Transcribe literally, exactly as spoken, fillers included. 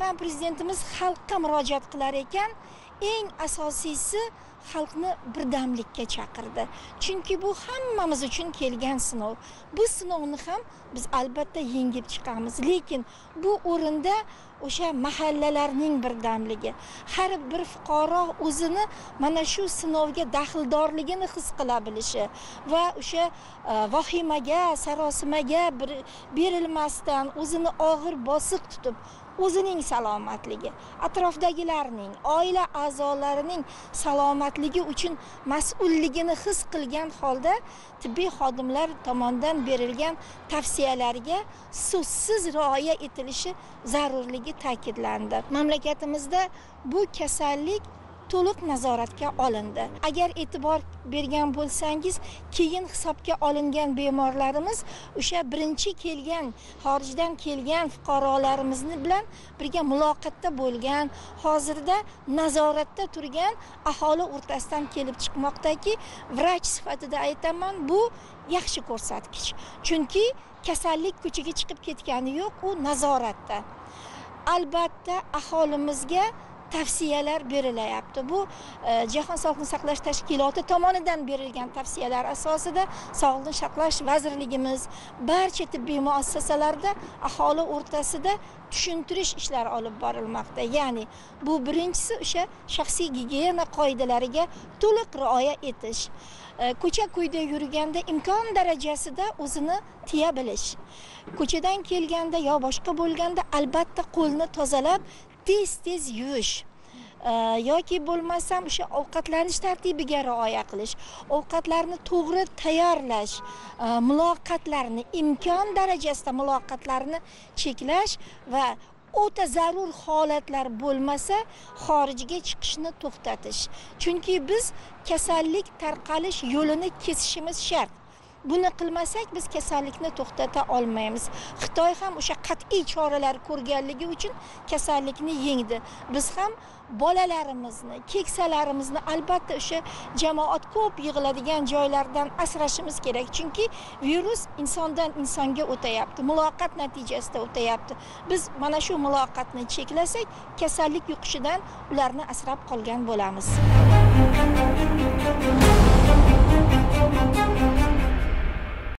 ham prezidentimiz xalqqa murojaat qilar ekan, eng asosiysi xalqni birdamlikka chaqirdi. Chunki bu hammamiz uchun kelgan sinov. Bu sinovni ham biz albatta yengib chiqamiz, lekin bu o'rinda o'sha mahallalarning birdamligi, har bir fuqaro o'zini mana shu sinovga daxldorligini his qila bilishi va o'sha vahimaga, sarosimaga berilmasdan o'zini og'ir bosiq tutib, o'zining salomatligi, atrofdagilarning, oila a'zolarining salomatligi uchun mas'ulligini his qilgan holda tibbiy xodimlar tomonidan berilgan tavsiyalarga so'zsiz rioya etilishi zarurligi ta'kidlandi. Mamlakatimizda bu kasallik to'liq nazoratga olindi. Agar e'tibor bergan bo'lsangiz, keyin hisobga olingan bemorlarimiz o'sha birinchi kelgan, xorijdan kelgan fuqarolarimizni bilan birga muloqotda bo'lgan, hozirda nazoratda turgan aholi o'rtasidan kelib chiqmoqdaki, vrach sifatida aytaman, bu yaxshi ko'rsatkich. Chunki kasallik ko'chaga chiqib ketgani yo'q, u nazoratda. Albatta aholimizga tavsiyalar berilyapti. Bu e, Jahon Sog'liqni saqlash tashkiloti tomonidan berilgan tavsiyalar asosida Sog'liqni saqlash vazirligimiz barcha tibbiy muassasalarda aholi o'rtasida tushuntirish ishlari olib borilmoqda. Ya'ni bu birinchisi o'sha shaxsiy gigiyena qoidalariga to'liq rioya etish. E, ko'cha-ko'yda yurganda imkon darajasida o'zini tiya bilish. Ko'chadan kelganda yo boshqa bo'lganda albatta qo'lni tozalab tez-tez yuvish. Ee, yoki bo'lmasam o'sha ovqatlanish tartibiga rioya qilish, ovqatlarni to'g'ri tayyorlash, e, muloqotlarni imkon darajasida muloqotlarni cheklash va o'ta zarur holatlar bo'lmasa xorijga chiqishni to'xtatish. Chunki biz kasallik tarqalish yo'lini kesishimiz shart. Buni qilmasak biz kasallikni to'xtata olmaymiz. Xitoy ham o'sha qat'iy choralar ko'rganligi uchun kasallikni yengdi. Biz ham bolalarimizni, keksalarimizni albatta o'sha jamoat ko'p yig'iladigan joylardan asrashimiz kerak. Chunki virus insondan insonga o'tayapti, muloqot natijasida o'tayapti. Biz mana shu muloqotni cheklasak, kasallik yuqishidan ularni asrab qolgan bo'lamiz.